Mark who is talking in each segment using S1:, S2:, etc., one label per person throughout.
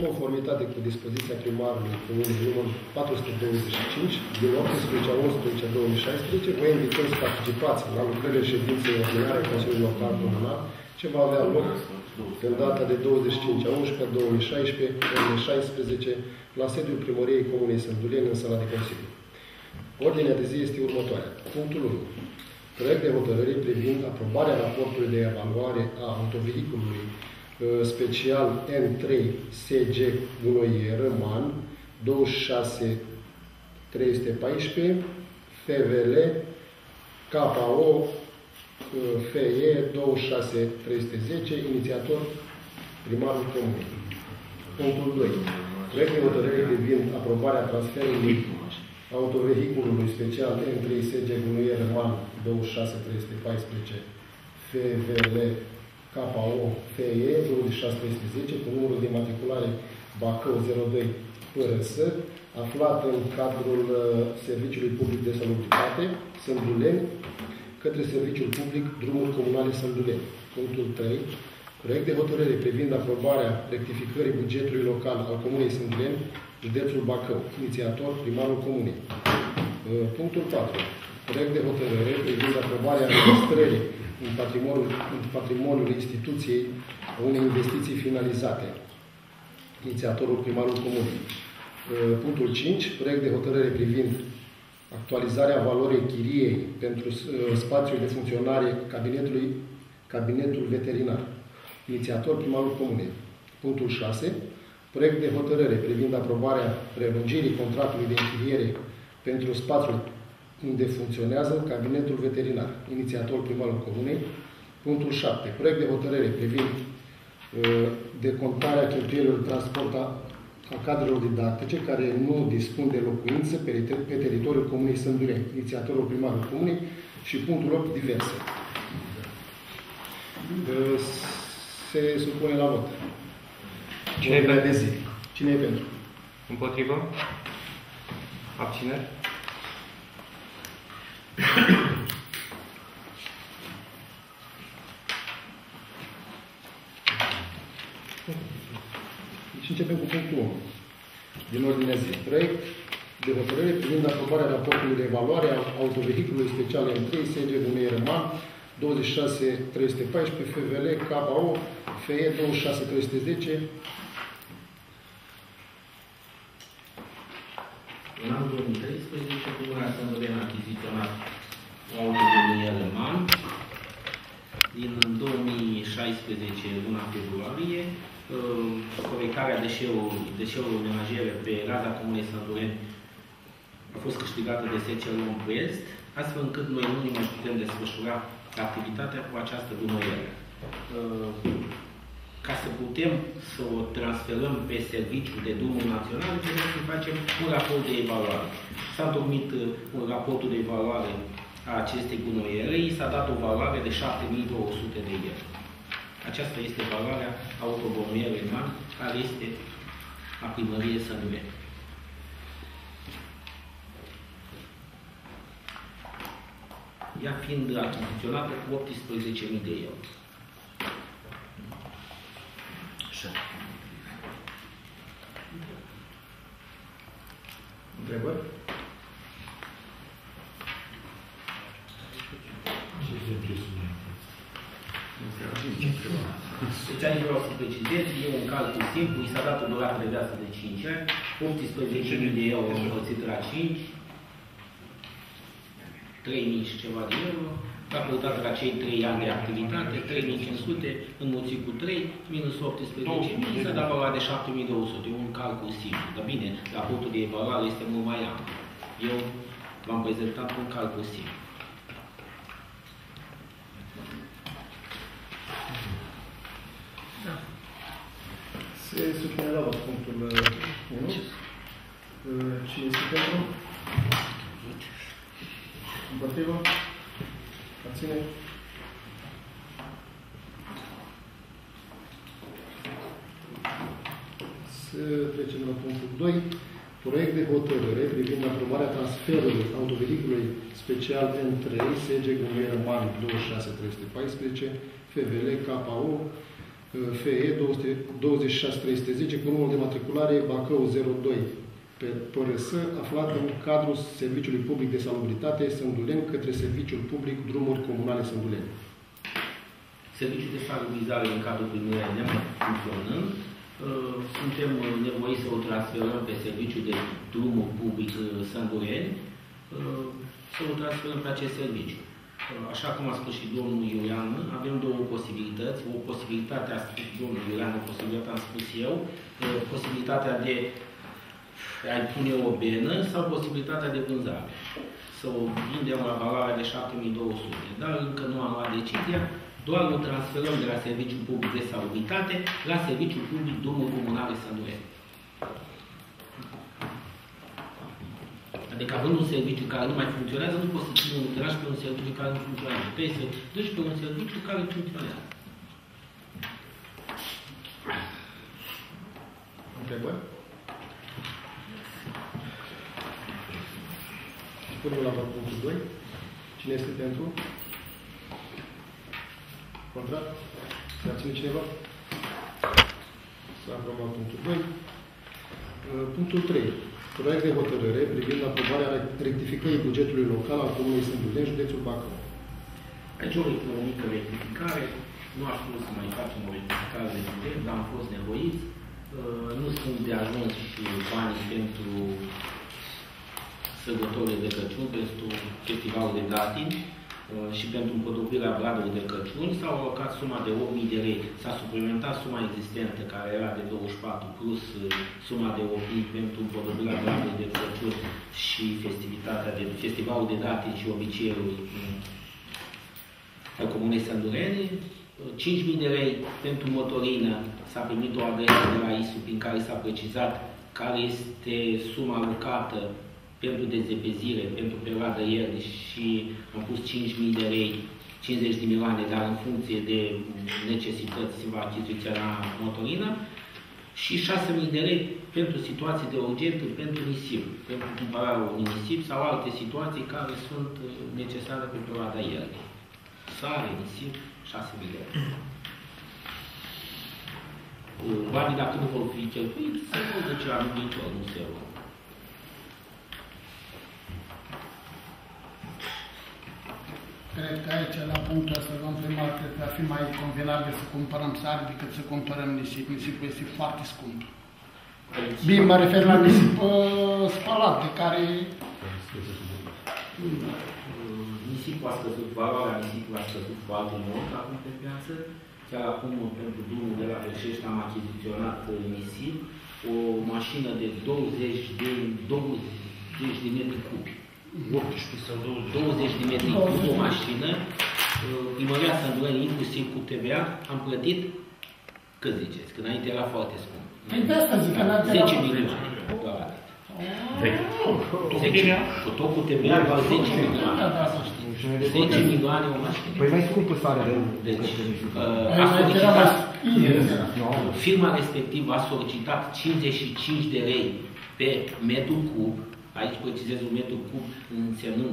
S1: conformitate cu dispoziția primarului Comunei numărul 425 din 18 a 11 2016, vă invităm să participați la lucrările ședinței ordinare Consiliului Local Comunal, ce va avea loc în data de 25 a 11 2016, ore 16, la sediul Primăriei Comunei Sânduleni, în sala de Consiliu. Ordinea de zi este următoarea. Punctul 1. Proiect de hotărâre privind aprobarea raportului de evaluare a autovehiculului special N3 SG Gunoier MAN 26314 FVL KO FE 26310, inițiator primarul Comunei. Punctul 2. Proiect de hotărâre privind aprobarea transferului autovehiculului special N3 SG Gunoier MAN 26314 FVL KO FE 26310 cu numărul de matriculare Bacău 02 PRS, aflat în cadrul Serviciului Public de Salubritate Sânduleni, către Serviciul Public Drumuri Comunale Sânduleni. Punctul 3. Proiect de hotărâre privind aprobarea rectificării bugetului local al Comunei Sânduleni, județul Bacău. Inițiator primarul Comunei. Punctul 4. Proiect de hotărâre privind aprobarea înregistrării în patrimoniul instituției unei investiții finalizate. Inițiatorul primarul Comunei. Punctul 5. Proiect de hotărâre privind actualizarea valorii chiriei pentru spațiul de funcționare cabinetul veterinar. Inițiator primarul Comunei. Punctul 6. Proiect de hotărâre privind aprobarea prelungirii contractului de închiriere pentru spațiul unde funcționează cabinetul veterinar. Inițiator primarul Comunei. Punctul 7. Proiect de hotărâre privind decontarea cheltuielilor de transport a cadrelor didactice care nu dispun de locuință pe teritoriul Comunei Sânduleni. Inițiatorul primarul Comunei. Și punctul 8. Diverse. Se supune la vot.
S2: Cine e pentru?
S1: Cine e pentru?
S2: Împotrivă? Abțineri?
S1: Deci începem cu punctul 1 din ordinea zi. Proiect de hotărâre privind aprobarea raportului de evaluare a autovehiculului special M3 SG Gunoier MAN 26314 FVL KO FE 26310.
S3: În anul 2013, Comunea Sânduleni a achiziționat autovehiculul MAN. Din 2016, luna februarie, colectarea deșeurilor menajere pe raza Comunei Sânduleni a fost câștigată de SCL Est, astfel încât noi nu ne mai putem desfășura activitatea cu această gunoieră. Ca să putem să o transferăm pe serviciul de drumuri naționale, trebuie să facem un raport de evaluare. S-a întocmit un raport de evaluare a acestei gunoiere, i s-a dat o valoare de 7200 de euro. Aceasta este valoarea autogunoierei MAN, care este a primăriei Sânduleni. Ea fiind achiziționată cu 18.000 de euro.
S1: Întrebări?
S3: Deci aici vreau să precizez, e un calcul simplu, i s-a dat o durată de viață de 5 ani, 18.000 de euro împărțit la 5, 3.000 și ceva de euro, raportat la cei 3 ani de activitate, 3.500 înmulțit cu 3, minus 18.000, s-a dat valoarea de 7.200, e un calcul simplu. Dar bine, raportul de evaluare este mult mai amplu. Eu v-am prezentat un calcul simplu.
S1: Se supune la vot punctul 1. Cine este pentru? Împotrivă? Abține? Să trecem la punctul 2. Proiect de hotărâre privind aprobarea transferului autovehiculului special N3 SG Gunoier MAN 26314 FVL KO FE 26310 cu numărul de matriculare Bacău 02 pe PRS, aflat în cadrul Serviciului Public de Salubritate Sânduleni către Serviciul Public Drumuri Comunale Sânduleni.
S3: Serviciul de salubrizare în cadrul primăriei nemai funcționând, suntem nevoiți să o transferăm pe Serviciul de Drumuri Public Sânduleni, să o transferăm pe acest serviciu. Așa cum a spus și domnul Iulian, avem două posibilități. O posibilitate, a spus domnul Iulian, o posibilitate am spus eu, posibilitatea de a-i pune o benă sau posibilitatea de vânzare. Să o vindem la valoarea de 7200. Dar încă nu am luat decizia, doar o transferăm de la Serviciul Public de Salubritate la Serviciul Public Drumuri Comunale Sânduleni. Adică având un serviciu care nu mai funcționează, nu poți să ții un tiraj pe un serviciu care nu funcționează. Trebuie să duci pe un serviciu care funcționează.
S1: Întrebări? Punem la punctul 2. Cine este pentru? Contra? Se abține cineva? S-a aprobat punctul 2. Punctul 3. Proiect de hotărâre privind aprobarea rectificării bugetului local al Comunei Sânduleni, județul Bacău.
S3: Aici o mică rectificare. Nu aș vrea să mai facem o rectificare de buget, dar am fost nevoiți. Nu sunt de ajuns și banii pentru sărbătorile de Crăciun, pentru festivalul de datini și pentru împodobirea bradului de Crăciun. S-au alocat suma de 8.000 de lei. S-a suplimentat suma existentă, care era de 24, plus suma de 8.000 pentru împodobirea bradului de Crăciun și festivitatea de festivalul de datini și obiceiul al Comunei Sânduleni. 5.000 de lei pentru motorină. S-a primit o adresă de la ISU prin care s-a precizat care este suma alocată pentru dezepezire, pentru perioada iernii și am pus 5.000 de lei, 50 de milioane, dar în funcție de necesități se va achiziționa motorină și 6.000 de lei pentru situații de urgență, pentru nisip, pentru cumpărarea unui nisip sau alte situații care sunt necesare pe perioada iernii. Sare, nisip, 6.000 de lei. Banii, dacă nu vor fi cheltuiți, se vor duce anul viitor, nu se vor.
S4: Cred că aici, la punctul ăsta, domnul primar, cred că ar fi mai convenabil să cumpărăm sare decât să cumpărăm nisip. Nisipul este foarte scump. Bine, mă refer la nisip spălat, de care...
S3: Nisipul a scăzut, valoarea nisipului a scăzut foarte mult acum pe piață. Chiar acum, pentru drumul de la Reșești, am achiziționat nisip, o mașină de 20 de metri cubi. 18 sau 20 de metri cubi, o mașină. Primăria Sânduleni, inclusiv cu TVA, am plătit, cât ziceți, că înainte era foarte scump.
S4: Păi de asta zic, că n-a
S3: 10 milioane, doar atât. Cu tot cu TVA, doar 10 milioane. 10 milioane o mașină.
S5: Păi mai scumpă sarea de...
S3: Deci, a solicitat, firma respectivă a solicitat 55 de lei pe metru cub. Aici precizez un metru cub însemnând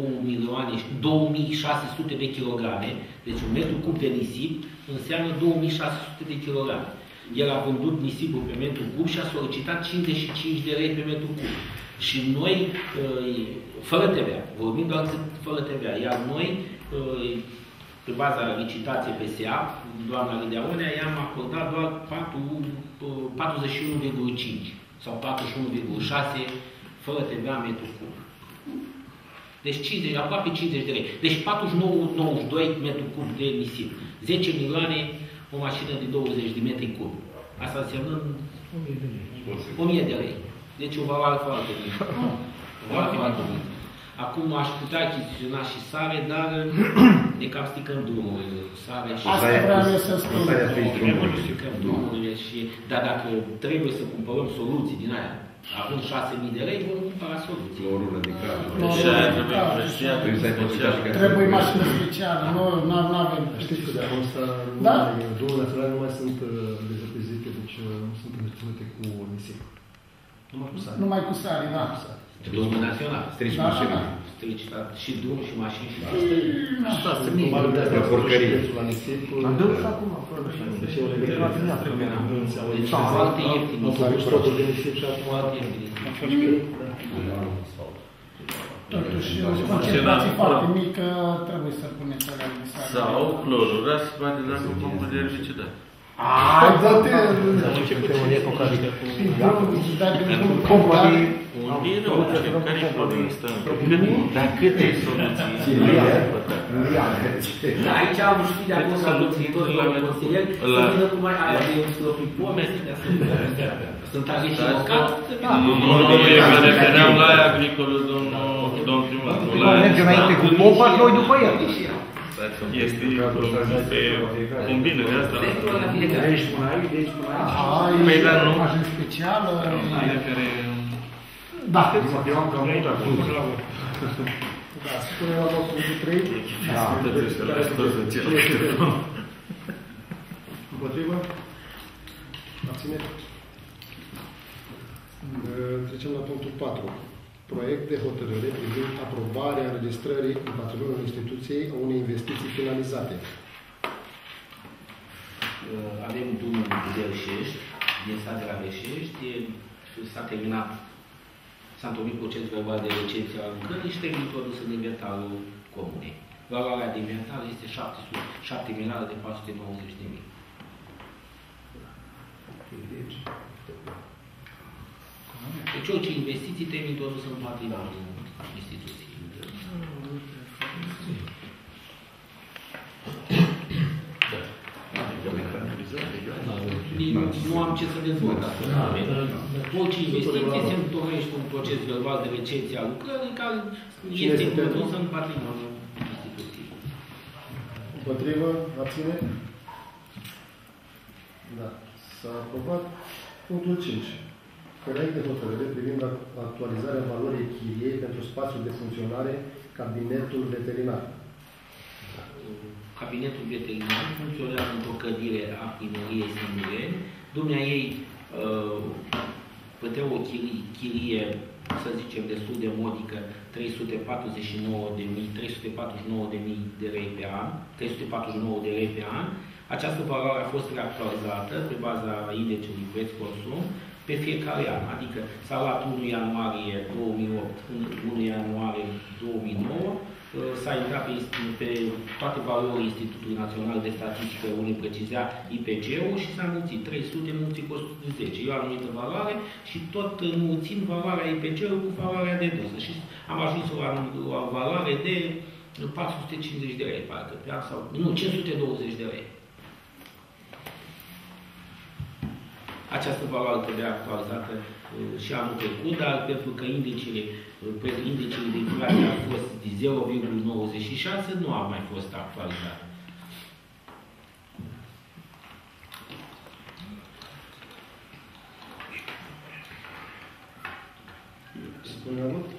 S3: 2600 de kilograme. Deci un metru cub de nisip înseamnă 2600 de kilograme. El a vândut nisipul pe metru cub și a solicitat 55 de lei pe metru cub. Și noi, fără TVA, vorbim doar fără TVA, iar noi, pe baza licitației PSA, doamna Lidia Onea, i-am acordat doar 41,5 sau 41,6 fără TVA metru cub. Deci 50, aproape 50 de lei. Deci 49,92 metru cub de nisip. 10 milioane o mașină de 20 de metri cub. Asta înseamnă 1000 de lei. Deci o valoare foarte bună. Acum aș putea achiziționa și sare, dar ne cam sticăm drumurile. Sare și
S4: asta vreau eu să spun.
S3: Sticăm drumurile și... Dar dacă trebuie să cumpărăm soluții din aia, având 6.000 de lei, vom cumpăra soluții.
S5: O rulă de cară.
S4: Trebuie mașină specială, nu avem.
S1: Știți că de acum ăsta drumurile naționale nu mai sunt dezăpezite, deci nu sunt întreținute cu nisip.
S4: Numai cu sare, da.
S3: Drumul național.
S5: Strici
S4: Da,
S5: mașini.
S4: da.
S3: Strici și drum și mașini și
S1: Asta e probabil de asta
S5: porcărie.
S1: la nisip.
S6: Am dus acum, fără așa. Deci e o legătură din asta.
S3: Deci foarte ieftin.
S1: Au sărit stocul de nisip și acum
S3: Foarte ieftin.
S4: Totuși, o concentrație foarte mică, trebuie să puneți alea de sare.
S7: Sau clorura se poate da cu pompă de erbicida.
S4: Ai, dă-te!
S6: Începem în eco care
S4: Companii.
S7: Un bine, care-i problema asta? Dar câte soluții?
S3: Aici am știut de acum ca consilietori la consilieri să vină cu mai aia de stropipome, sunt aici locat.
S7: Nu, e că refeream la aia agricolă, domnul primar.
S6: merge înainte cu popa, noi după el.
S7: Este pe combină de asta.
S6: Deci până aici, deci până aici.
S7: Păi, dar nu.
S4: Imagine specială.
S7: Care...
S4: Da.
S6: Eu am cam mult acum.
S1: Da, spune la punctul 3. Împotrivă? Abținere? Trecem la punctul 4. Proiect de hotărâre privind aprobarea înregistrării în patrimoniul instituției a unei investiții finalizate.
S3: Avem drumul de Reșești, din sat de la Reșești, s-a terminat, s-a întocmit proces verbal de recepție al lucrării și trebuie introdus în inventarul comunei. Valoarea de inventar este 7.490.000. Deci orice investiții trebuie introdus în patrimoniul instituției. Nu am ce să dezvolt asta. Orice investiție se întocmește un proces verbal de recepție a lucrării care este introdus în patrimoniul instituției.
S1: Împotrivă? Abține? Da. S-a aprobat. Punctul 5. Proiect de hotărâre privind actualizarea valorii chiriei pentru spațiul de funcționare cabinetul veterinar.
S3: Cabinetul veterinar funcționează într-o clădire a primăriei Sâmbuleni. Dumnea ei plăteau o chirie, să zicem, destul de modică, 349.000 de lei pe an, 349 de lei pe an. Această valoare a fost reactualizată pe baza indexului preț-consum pe fiecare an, adică s-a luat 1 ianuarie 2008, 1 ianuarie 2009, s-a intrat pe toate valorile Institutului Național de Statistică, unde precizea IPG-ul și s-a mulțit 300 mulțit cu 110. Eu am anumită valoare și tot mulțind valoarea IPG-ului cu valoarea dedusă. Și am ajuns la o valoare de 450 de lei, parcă, pe an, sau, nu, 520 de lei. Această valoare trebuie actualizată și anul trecut, dar pentru că indicele de inflație a fost de 0,96, nu a mai fost actualizat.
S1: Spune la vot?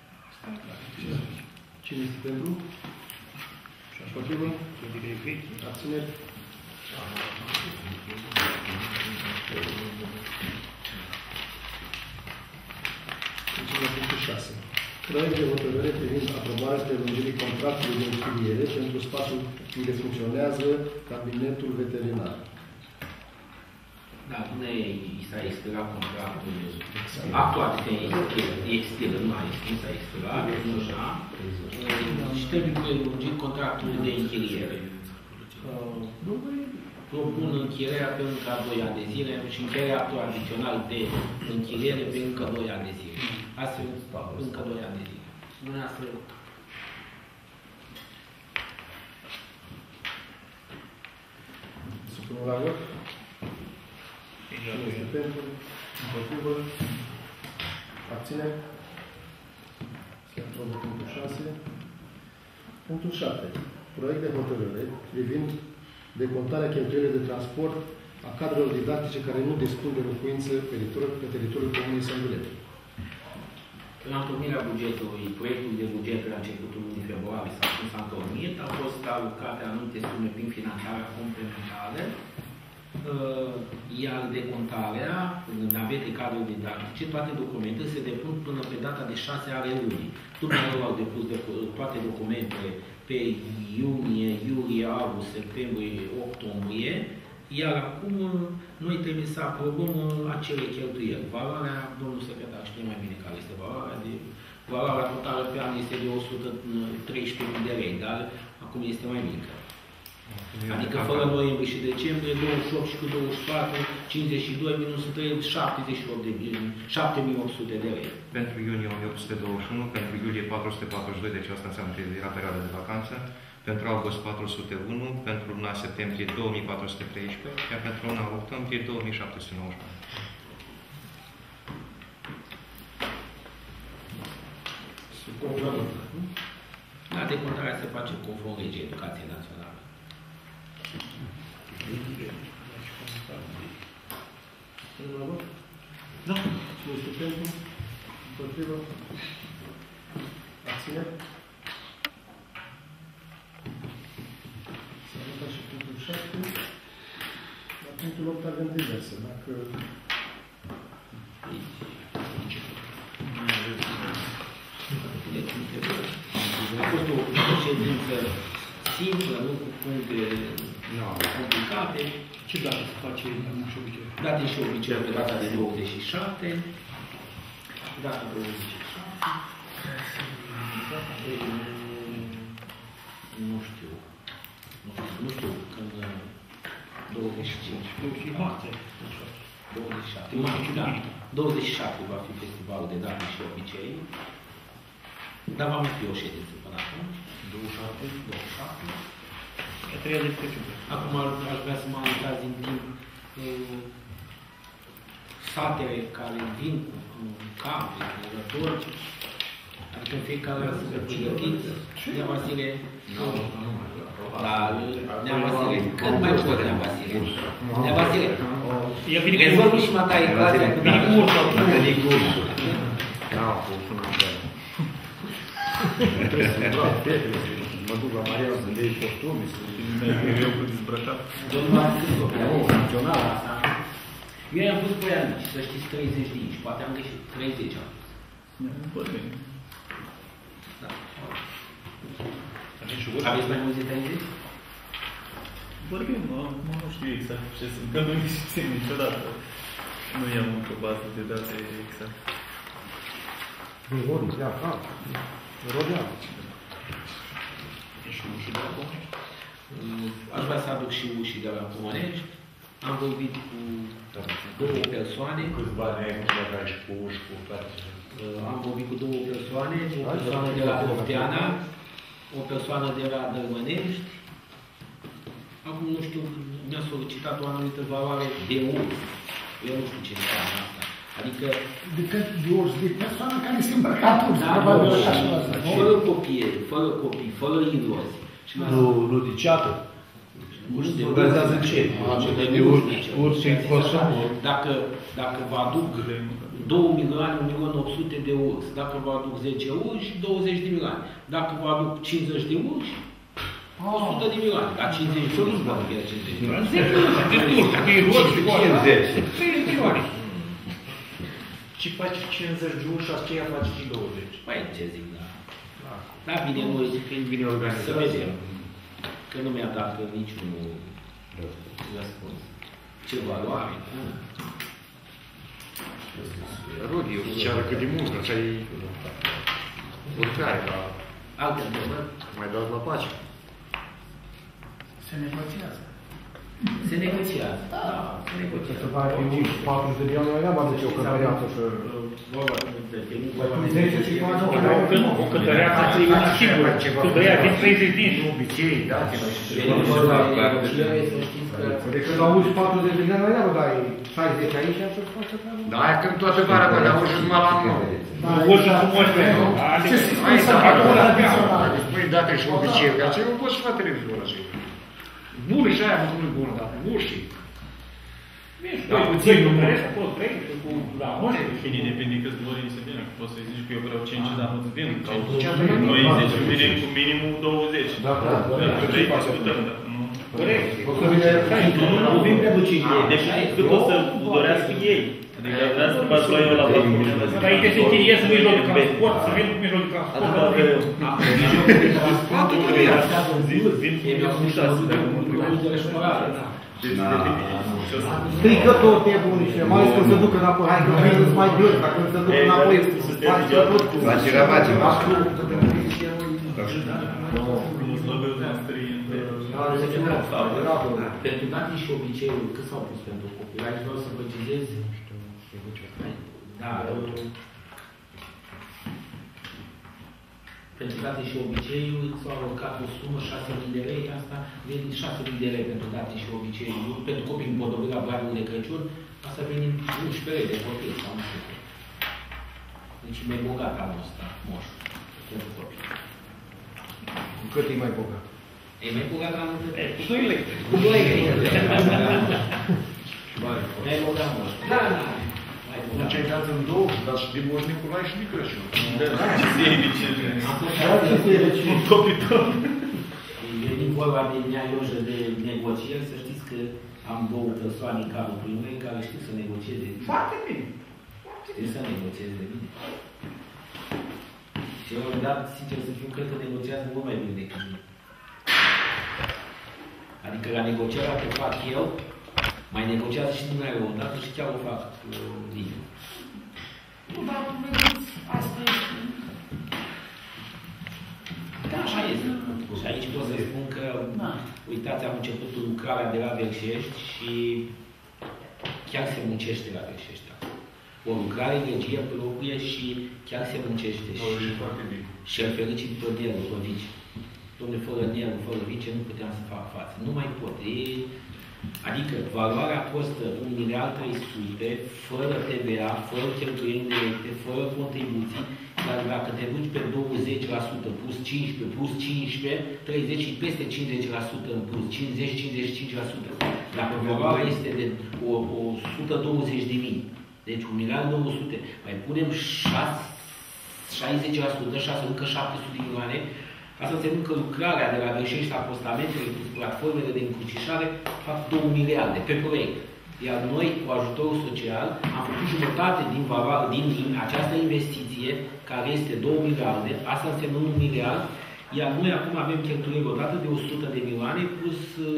S1: Cine este pentru? Împotrivă? Abțineri? Trecem la punctul 6. Proiect de hotărâre privind aprobarea prelungirii contractului de închiriere pentru spațiul unde funcționează cabinetul veterinar.
S3: Da, până i s-a expirat contractul actual, expiră, nu mai expiră, s-a expirat, așa, și trebuie prelungit contractul de închiriere. Propun închirierea pe încă 2 ani de zile și încheierea actul adițional de închiriere pe încă 2 ani de zile. Astfel, încă 2 ani de zile. Dumneavoastră.
S1: Supunem la vot? Cine este pentru? Împotrivă? Abține? Se aprobă punctul 6. Punctul 7. Proiect de hotărâre privind decontarea cheltuielii de transport a cadrelor didactice care nu dispun de locuință pe teritoriul Comunei Sâmbuleni.
S3: În întocmirea bugetului, proiectul de buget la începutul lunii februarie s-a întocmit, au fost alocate anumite sume prin finanțarea complementară, iar decontarea în navete cadrul didactice, toate documentele se depun până pe data de 6 ale lunii. Dumneavoastră au depus toate documentele pe iunie, iulie, august, septembrie, octombrie, iar acum noi trebuie să aprobăm acele cheltuieli. Valoarea, domnul secretar știe mai bine care este valoarea totală pe an este de 113.000 de lei, dar acum este mai mică. Adică fără noiembrie și decembrie, 28 și cu 24, 52 minus 3, 7.800 de lei.
S2: Pentru iunie 1821, pentru iulie 442, deci asta înseamnă că era perioada de vacanță, pentru august 401, pentru luna septembrie 2413, iar pentru luna octombrie 2719.
S3: Da, decontarea se face conform legii Educației Naționale.
S1: Da. Cine este pentru? Împotrivă? Abține? S-a votat și punctul 7. La punctul 8 avem diverse. Dacă...
S3: A fost o ședință simplă, nu cu puncte complicate.
S4: Ce dată se face și obicei?
S3: Date și obicei pe data de 27. Data 27. Nu știu când 25. 27. Da. 27 va fi festivalul de date și obicei. Dar va mai fi o ședință până atunci. 27. Acum aș vrea să mă anunțați în timp satele care vin cu campi, cu rători, adică în fiecare an să se pregătiți. Nea Vasile, Nea Vasile, cât mai ușor Nea Vasile. Nea Vasile, rezolvă și mataie clasa cu Nea Vasile.
S1: Mă duc la Maria să le iei costume, să
S7: Eu cu dezbrăcat.
S3: Domnul a zis-o, funcțional asta. Eu i-am pus pe ea mici, să știți 30 de inci, poate am greșit, 30 am pus. Da. Aveți mai mulți de 30?
S7: Vorbim, nu știu exact ce sunt, că nu știu niciodată. Nu i-am încă bază de date exact.
S1: Nu vorbim, ia, rodea.
S3: Aș vrea să aduc și ușii de la Comănești. Am vorbit cu două persoane.
S1: Câți bani ai cu băgai și cu uși, cu toate?
S3: Am vorbit cu două persoane, o persoană de la Ofteana, o persoană de la Dărmănești. Acum nu știu, mi-a solicitat o anumită valoare de urs. Eu nu știu ce înseamnă asta. Adică...
S4: De urs, de persoană care se îmbrăca urs.
S3: Fără copii, fără irozi.
S6: Nu de ceată. Organizează ce? Urs și costum.
S3: Dacă vă aduc 2.800.000 de urs, dacă vă aduc 10 urși, 20 de milioane. Dacă vă aduc 50 de urși, 100 de milioane. Dar 50 de urși, nu vă aduc 50 de milioane. 30 de milioane.
S6: Și faci 50 de urși, aceea faci și 20.
S3: Păi, ce zic, da. Da, bine, noi
S6: bine organizat.
S3: să vedem. Că nu mi-a dat niciunul răspuns. Ce valoare?
S1: Rudi, eu ceară cât de mult, așa e urcare, dar
S3: Alte întrebări?
S1: mai dați la pace.
S4: Se negociază.
S3: Se negociază. Da, se negociază.
S1: Să faci 40 de milioane, mai n-am aduce o cătăreață și...
S6: O cătăreață sigur, cătărea din 30 din obicei, da?
S1: Decât la auzi 40 de milioane, mai n-am dai 60 aici și să faci treabă. Da, aia când toată vara, bă, dar auzi numai la nou.
S6: O să frumoși pe nou.
S1: Ce se spune să facă una de adițională? Dacă spui date și obicei, că aceea nu poți și la televizor așa. Buri și aia nu e bună, dar bușii.
S6: Da, puțin, nu măresc, pot trec cu la moșe.
S7: Bine, depinde câți dorințe vin. Poți să-i zici că eu vreau 5, dar nu-ți vin.
S1: Noi
S7: 10 venim cu minimum 20.
S1: Da, da.
S7: Că vrei discutăm, dar nu...
S6: Corect. Nu vin pentru 5 lei.
S7: Deci cât o să dorească ei. Adică vreau să faci la eu la platformă.
S6: Dar aici se încheiez în mijloc de transport, să vin cu mijloc de transport.
S5: Strigător pe bunice, mai ales când se ducă înapoi, hai că vin să mai dâns, dacă se ducă înapoi, mai străbut cu...
S8: La Ciravace, mă.
S3: Pentru date și obiceiul, cât s-au pus pentru copii? Aici vreau să precizez. Da, pentru date și obiceiul s-au alocat o sumă, 6.000 de lei, asta vine 6.000 de lei pentru date și obiceiul, pentru copii împodobit la Bradul de Crăciun, asta vine 11 lei de copii sau nu știu. Deci e mai bogat anul ăsta, moșul, pentru copii.
S5: Cu cât e mai bogat?
S3: E mai bogat anul ăsta?
S6: Cu 2 lei.
S3: Cu 2 lei. Mai bogat moșul. Da, da.
S1: Cei dați în două, dar și de Moș Nicolae și de Crăciun.
S3: Eu din vorba de Nea Ioșă de negocieri, să știți că am două persoane în cadrul primului care știu să negocieze.
S5: Foarte bine.
S3: Știu să negocieze bine. Și la un moment dat, sincer să fiu, cred că negociază mult mai bine decât mine. Adică la negocierea pe fac eu, mai negociază și dumneavoastră o dată și chiar o fac bine.
S9: Nu, dar vedeți, asta este.
S3: Da, așa este. Și aici pot să spun că, uitați, am început lucrarea de la Verșești și chiar se muncește la Verșești. O lucrare, regie proprie și chiar se muncește. Și îl fericit pe Nelu, pe Vici. Dom'le, fără Nelu, fără Vici, nu puteam să fac față. Nu mai pot. Adică valoarea costă 1.300.000, fără TVA, fără cheltuieli directe, fără contribuții, dar dacă te duci pe 20%, plus 15, plus 15, 30 și peste 50% în plus, 50-55%. Dacă valoarea este de 120.000, deci 1.200.000, mai punem 60%, 6, încă 700 de milioane, asta înseamnă că lucrarea de la Verșești, apostamentele plus platformele de încrucișare fac 2 miliarde pe proiect. Iar noi, cu ajutorul social, am făcut jumătate din această investiție, care este 2 miliarde, asta înseamnă 1 miliard, iar noi acum avem cheltuieli odată de 100 de milioane plus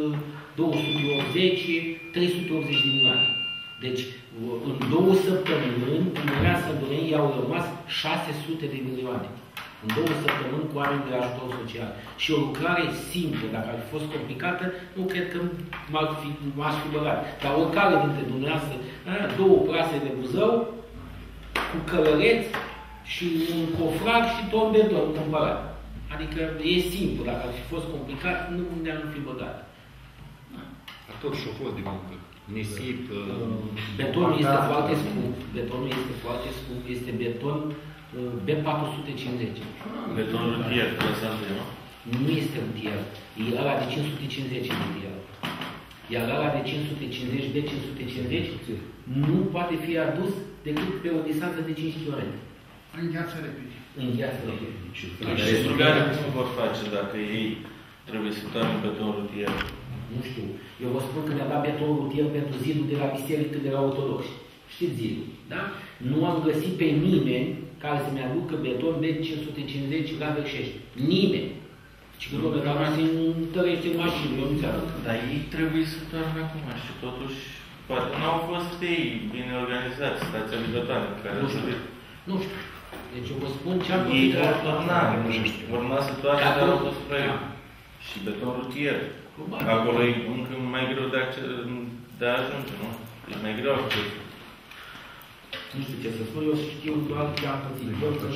S3: 280, 380 de milioane. Deci, în 2 săptămâni, în Mărea Sărbănei i-au rămas 600 de milioane. În 2 săptămâni cu oameni de ajutor social. Și o lucrare simplă, dacă ar fi fost complicată, nu cred că m-aș fi băgat. Dar oricare dintre dumneavoastră, 2 plase de Buzău, cu călăreți și un cofrac și tot beton cumpărat. Adică e simplu, dacă ar fi fost complicat, nu ne-am fi băgat.
S8: Tot și-a fost de muncă. Nisip...
S3: Betonul este foarte scump. Betonul este foarte scump. Este beton B450.
S7: Beton rutier, lăsat, nu?
S3: Nu este rutier. E ăla de 550 rutier. Iar ăla de 550, B550, nu poate fi adus decât pe o distanță de 5 km.
S4: Îngheață repede.
S3: Îngheață repede.
S7: Restrugarea cum vor face dacă ei trebuie să toarnă beton rutier?
S3: Nu știu. Eu vă spun că ne-a dat beton rutier pentru zidul de la biserică de la ortodoxi. Știți zidul, da? Nu am găsit pe nimeni care să-mi aducă beton B550 la Verșești. Nimeni. Și că domnule, dar se întărește mașină, eu nu ți-aduc.
S7: Dar ei trebuie să toarnă acum și totuși, poate n-au fost ei bine organizați, stația Bidătoare, care
S3: nu știu. Nu știu. Deci eu vă spun ce am
S7: ei
S3: găsit.
S7: vor torna, urma să toarnă, dar au fost proiect. Și beton rutier. Acolo e încă mai greu de a ajunge, nu? E mai greu să
S3: nu știu ce să spun, eu știu doar ce am pățit.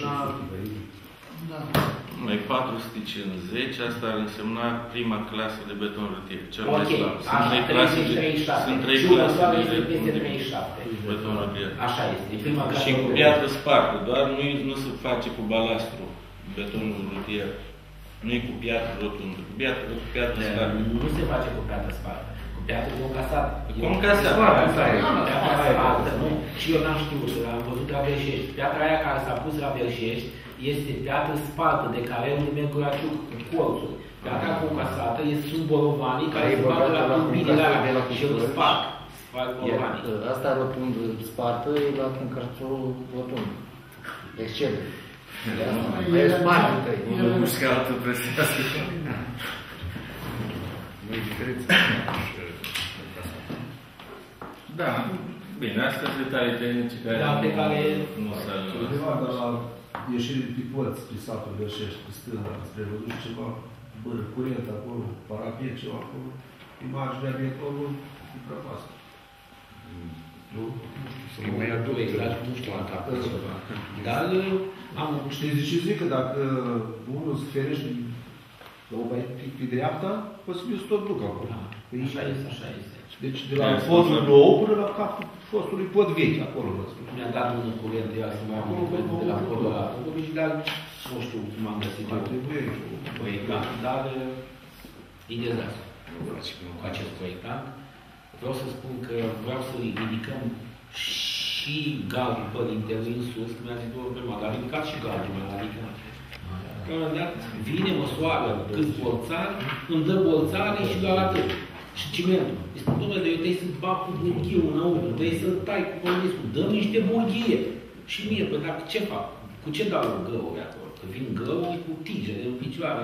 S4: Da.
S7: Mai 450, asta ar însemna prima clasă de beton rutier. Cel mai slab. Sunt 3 clase de beton rutier.
S3: Așa este, prima clasă.
S7: Și cu piatră spartă, doar nu se face cu balastru betonul rutier. Nu e cu piatră rotundă, cu piatră spartă.
S3: Nu se face cu piatră spartă. Piatră concasată.
S7: Concasată.
S3: Și eu n-am știut, am văzut la Verșești. Piatra aia care s-a pus la Verșești este piatră spartă de care un Mercuraciuc cu colțuri. Piatra concasată este sub bolovanii care se bată la turbinile alea și îl sparg.
S10: Asta rotund spartă e la concarțul rotund. Excede. Mai e spate tăi.
S7: Unul mușcă, altul presează.
S8: Nu e diferență.
S7: Da, bine, astea sunt detalii tehnice care nu s-a
S5: undeva de la ieșirii pe părți, pe satul Gășești, pe stânga, spre văzut ceva, bără curent acolo, parapet, ceva acolo, imaginea de acolo, e prăpasă. Nu?
S3: Mai adulă, exact, nu știu, am capit ceva. Dar am...
S5: Știți ce zic? Că dacă unul se ferește la o mai pe dreapta, posibil să tot duc acolo.
S3: Așa este, așa este.
S5: Deci de la podul nou până la capul fostului pod vechi, acolo vă spun.
S3: Mi-a dat unul curent de asta, mai acolo, de la podul ăla. Dar nu știu cum am găsit eu. Proiectant, dar e dezastru cu acest proiectant. Vreau să spun că vreau să ridicăm și gardul părintelui în sus, că mi-a zis două prima, dar a ridicat și gardul meu, adică la un moment dat vine, măsoară câți bolțari, îmi dă bolțare și doar atât. Și cimentul. Îi spun, domnule, eu trebuie să bag cu burghiul înăuntru, trebuie să tai cu părintelui, dăm niște burghie. Și mie, păi dacă ce fac? Cu ce dau găuri acolo? Că vin găuri cu tigere în picioare.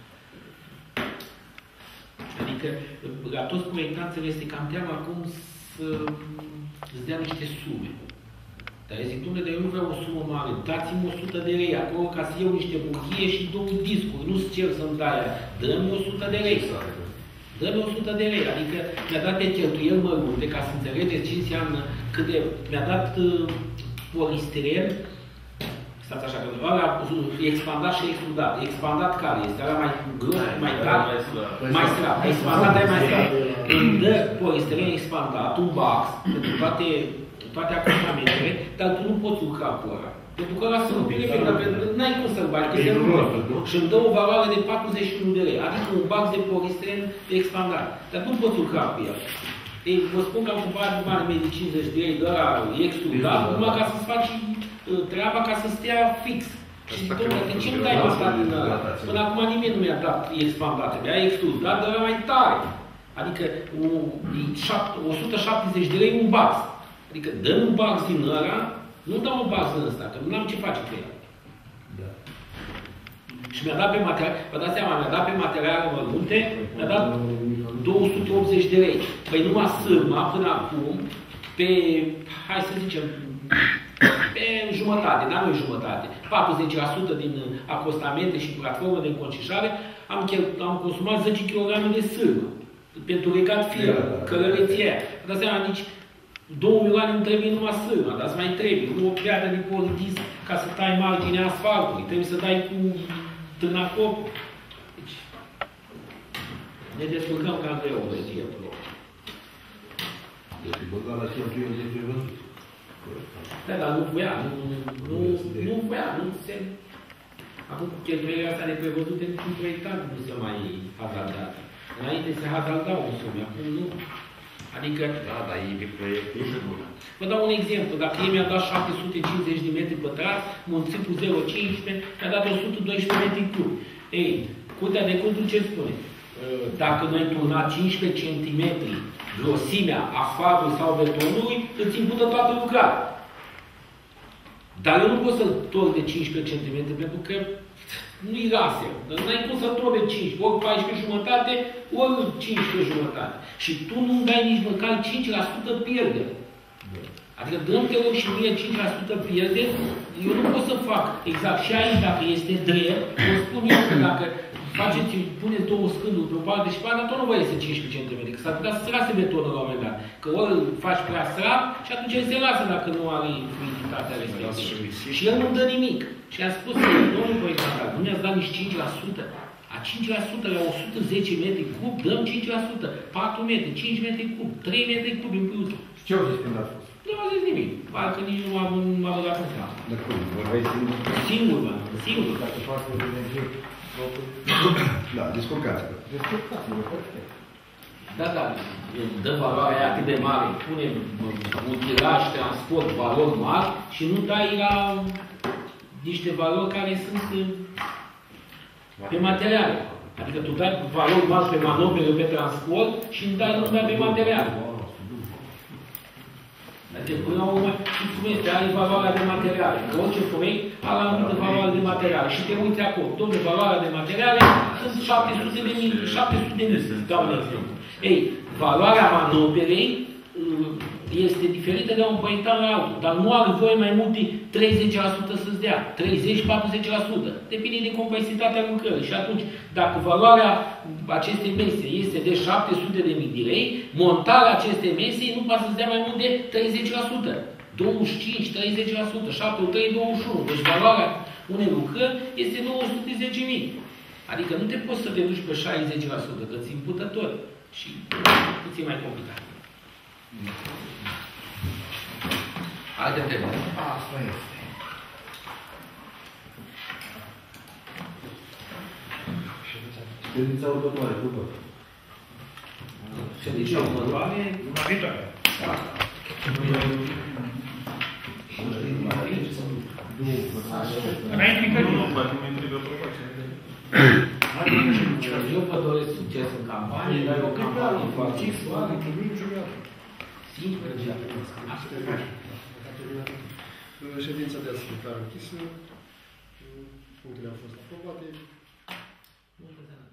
S3: Adică, la toți proiectanțele este cam teamă acum să-ți dea niște sume. Dar eu zic, dom'le, dar eu nu vreau o sumă mare, dați-mi 100 de lei acolo ca să iau niște buchie și 2 discuri, nu-ți cer să-mi dai aia. Dă-mi 100 de lei. Dă-mi 100 de lei. Adică mi-a dat de cheltuieli mărunte, ca să înțelegeți ce înseamnă cât de... Mi-a dat polistiren, stați așa, că ăla expandat și extrudat. Expandat care este? Ăla mai gros, mai tare, mai slab. Expandat e mai slab. Îmi dă polistiren expandat, un box, pentru toate acompamentele, dar tu nu poți lucra cu ăla. Pentru că ăla se rupe repede, dacă n-ai cum să-l bagi, că se rupe. Și îmi dă o valoare de 41 de lei, adică un box de polistiren expandat. Dar nu poți lucra cu el. Ei, vă spun că am cumpărat bani de 50 de lei de ăla extrudat, numai ca să-ți faci treaba ca să stea fix. Și zic, domnule, de ce nu dai asta din ăla? Până acum nimeni nu mi-a dat expandat, mi-a extrudat, dar ăla mai tare. Adică 170 de lei un box. Adică dăm un box din ăla, nu dau un box din ăsta, că nu am ce face cu el. Da. Și mi-a dat pe material, vă dați seama, mi-a dat pe materiale mărunte, mi-a dat 280 de lei. Păi numai sârma, până acum, pe, hai să zicem, pe jumătate, n-am o jumătate, 40% din acostamente și platformă de înconcișare, am consumat 10 kg de sârmă. Pentru legat firmă, călăreția aia. Vă dați seama, nici 2 milioane nu trebuie numai sârmă, dar îți mai trebuie. Nu o piatră de polidis ca să tai marginea asfaltului. Trebuie să dai cu tânacop. Deci, ne descurcăm cam greu, băieție, pe loc.
S5: Deci, băga la cheltuieli de prevăzut.
S3: Da, dar nu voia, nu voia, nu se... Acum cu cheltuielile astea de prevăzute, niciun proiectant nu se mai hazardează. Înainte se hazardau în sume, acum nu. Adică...
S8: Da, dar e de proiect, e sigur.
S3: Vă dau un exemplu. Dacă ei mi-a dat 750 de metri pătrați, mulțit cu 0,15, mi-a dat 112 metri cub. Ei, Curtea de Conturi ce spune? Dacă noi turna 15 cm grosimea asfaltului sau betonului, îți impută toată lucrarea. Dar eu nu pot să-l torn de 15 cm pentru că nu-i rasel. N-ai cum să torn de 15, ori 14 jumătate, ori 15 jumătate. Și tu nu-mi dai nici măcar 5% pierdere. Adică dăm-te rog și mie 5% pierdere, eu nu pot să fac exact. Și aici, dacă este drept, vă spun eu că dacă faceți, puneți două scânduri pe o parte și pe alta, tot nu vă iese 15 cm, că s-ar putea să rase betonul la un moment dat. Că ori îl faci prea slab și atunci el se lasă dacă nu are fluiditatea respectivă. Și el nu dă nimic. Și am spus că, domnul proiectant, nu mi-ați dat nici 5%. A 5% la 110 metri cub, dăm 5%. 4 metri, 5 metri cub, 3 metri cub în plus.
S5: Și ce au zis când a spus?
S3: Nu am zis nimic. Parcă nici nu m-a băgat în seama.
S5: De cum? Vorbeai singur?
S3: Singur, mă. Singur.
S5: Dacă faci o energie... Da, descurcați-vă. Descurcați-vă, perfect.
S3: Da, da. Dă valoarea aia atât de mare. Pune utilaj, transport, valori mari și nu dai la niște valori care sunt pe materiale. Adică tu dai valori mari pe manobrele, pe transport și nu dai pe materiale. Deci, până la urmă, cum este, are valoarea de materiale. Că orice proiect are la multă valoare de materiale. Și te uiți acolo, domnule, valoarea de materiale sunt 700 de mii, dau un exemplu. Ei, valoarea manoperei este diferită de la un proiectant la altul, dar nu are voie mai mult de 30% să-ți dea, 30-40%. Depinde de complexitatea lucrării. Și atunci, dacă valoarea acestei mese este de 700.000 de lei, montarea acestei mese nu poate să-ți dea mai mult de 30%. 25, 30%, 7, 3, 21. Deci valoarea unei lucrări este 910.000. Adică nu te poți să te duci pe 60%, că ți impută tot. Și puțin mai complicat. Alte întrebări.
S4: Asta este.
S5: Ședința următoare, după.
S3: Ședința următoare,
S6: luna viitoare. Înainte că nu.
S3: Eu vă doresc succes în campanie, dar o campanie foarte soară.
S1: Ședința de azi declară închisă. Punctele au fost aprobate.